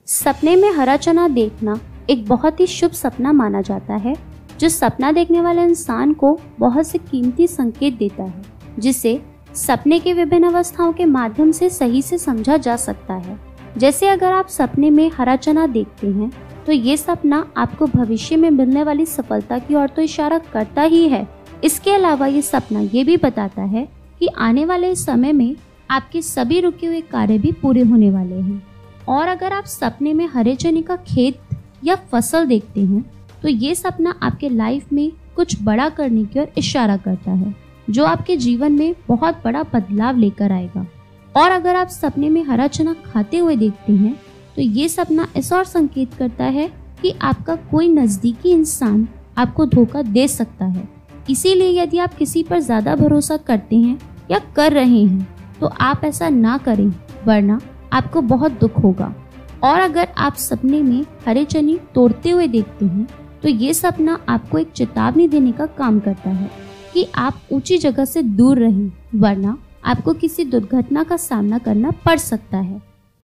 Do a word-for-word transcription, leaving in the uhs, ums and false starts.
सपने में हरा चना देखना एक बहुत ही शुभ सपना माना जाता है, जो सपना देखने वाले इंसान को बहुत से कीमती संकेत देता है, जिसे सपने की विभिन्न अवस्थाओं के माध्यम से सही से समझा जा सकता है। जैसे अगर आप सपने में हरा चना देखते हैं तो ये सपना आपको भविष्य में मिलने वाली सफलता की ओर तो इशारा करता ही है। इसके अलावा ये सपना ये भी बताता है कि आने वाले समय में आपके सभी रुके हुए कार्य भी पूरे होने वाले हैं। और अगर आप सपने में हरे चने का खेत या फसल देखते हैं तो ये सपना आपके लाइफ में कुछ बड़ा करने की ओर इशारा करता है, जो आपके जीवन में बहुत बड़ा बदलाव लेकर आएगा। और अगर आप सपने में हरा चना खाते हुए देखते हैं तो ये सपना इस और संकेत करता है कि आपका कोई नज़दीकी इंसान आपको धोखा दे सकता है। इसीलिए यदि आप किसी पर ज़्यादा भरोसा करते हैं या कर रहे हैं तो आप ऐसा ना करें, वरना आपको बहुत दुख होगा। और अगर आप सपने में हरे चने तोड़ते हुए देखते हैं तो ये सपना आपको एक चेतावनी देने का काम करता है कि आप ऊंची जगह से दूर रहें, वरना आपको किसी दुर्घटना का सामना करना पड़ सकता है।